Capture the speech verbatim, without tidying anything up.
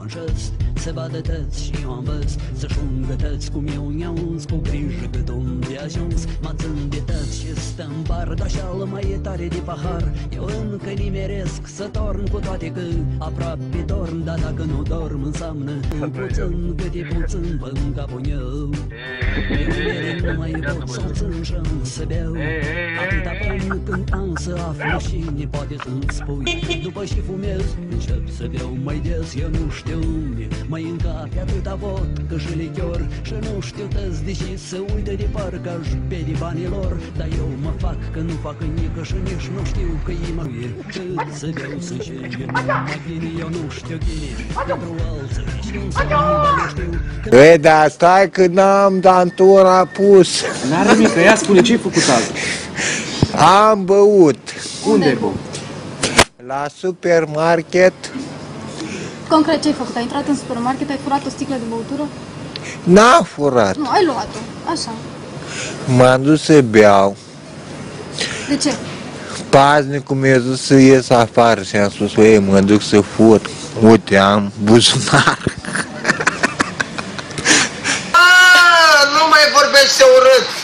în gest, se vadă tăți și eu am văz să-și ungă tăți cum eu ne-au uns cu grijă cât unde ajuns. Mă țin de tăți și stă în bar, d-așa mai e tare de pahar. Eu încă nimeresc să torn, cu toate că aproape dorm, dar dacă nu dorm înseamnă puțin, cât e puțin până capul meu. Eu nu mai pot să țin și să beau, atâta până când am să aflu și ne poate să-mi spui. După și fumez, încep să beau mai des, eu nu știu unde mai încape atâta vodcă și lichior. Și nu știu tăzi deși să uită de parcă-aș bede banilor. Dar eu mă fac că nu fac nică și nici nu știu că ei mă e. Cât să beau să știe, numai bine eu nu știu ghine. Pentru alții și însă nu știu. Ei, dar stai că n-am dantura pus. N-are nimic, ia spune ce-ai făcut azi? Am băut. Unde ai băut? La supermarket. Concret, ce ai făcut? Ai intrat în supermarket, ai furat o sticlă de băutură? N-a furat. Nu, ai luat-o, așa. M-am dus să beau. De ce? Paznicul mi-a zis să ies afară și am spus, ei, mă duc să fur. Uite, am buzunar. Nu mai vorbește urât!